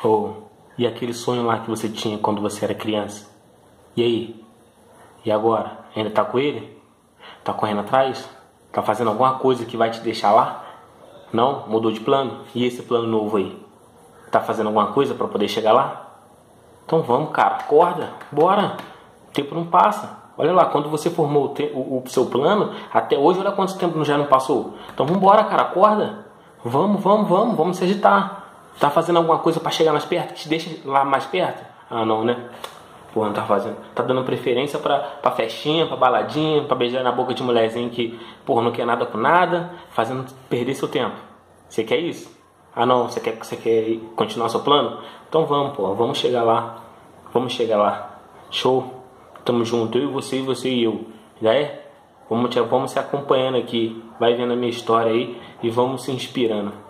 Oh, e aquele sonho lá que você tinha quando você era criança? E aí? E agora? Ainda tá com ele? Tá correndo atrás? Tá fazendo alguma coisa que vai te deixar lá? Não? Mudou de plano? E esse plano novo aí? Tá fazendo alguma coisa pra poder chegar lá? Então vamos, cara, acorda, bora. O tempo não passa. Olha lá, quando você formou o seu plano, até hoje, olha quanto tempo já não passou. Então vambora, cara, acorda. Vamos se agitar. Tá fazendo alguma coisa pra chegar mais perto? Que te deixa lá mais perto? Ah, não, né? Porra, não tá fazendo. Tá dando preferência pra festinha, pra baladinha, pra beijar na boca de mulherzinha que, porra, não quer nada com nada, fazendo perder seu tempo. Você quer isso? Ah, não, você quer continuar seu plano? Então vamos, porra, vamos chegar lá. Vamos chegar lá. Show. Tamo junto, eu e você e eu. Já é? Vamos se acompanhando aqui. Vai vendo a minha história aí e vamos se inspirando.